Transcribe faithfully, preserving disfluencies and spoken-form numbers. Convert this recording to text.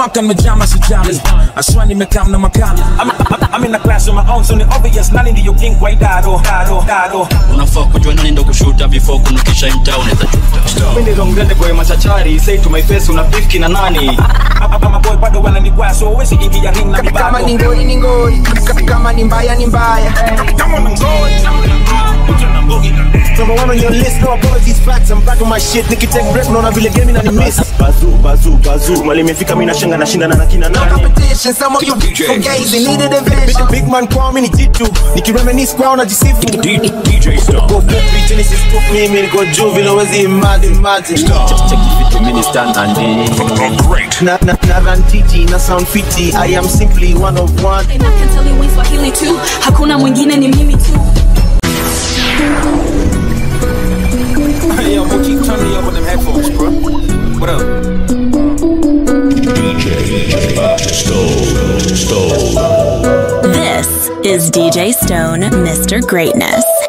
mwaka nimejama sijali. Aswa nimekam na makali. I'm in a class of my own, so the obvious nani ndiyo king kwa idado, dado, dado. Unafaa kujua nani ndo kushuta before kunukisha imta unaweza chuta. Mimi ndo mgrande kwa machachari, say to my face una beef kina nani? Ama boy bado wananigwa so wezi ingia ring na mibado. Kama ni ngori ni ngori, kama ni mbaya ni mbaya. Kama ni ngori, number one on your list, no apologies, facts. I'm back on my shit, niki take break, naona vile game na ni miss. Bazu, bazu, bazu, mali imefika mimi nashanga na shinda na kina nani? Competition, some of you for gays, they needed a vision. Big man kwa mimi ni jitu, niki reminisce kwa na jisifu. D J Stone. Go for three tennis is cook me, me go juve, wezi imagine, imagine. Check check if it mini stand and the great. Na na na run T T, na sound fitty. I am simply one of one. And I can tell you in Swahili too. Hakuna mwingine ni mimi tu. Hey yo, bro, keep turning me up with them headphones, bro. What up? D J Stone, Stone. This is D J Stone, Mister Greatness.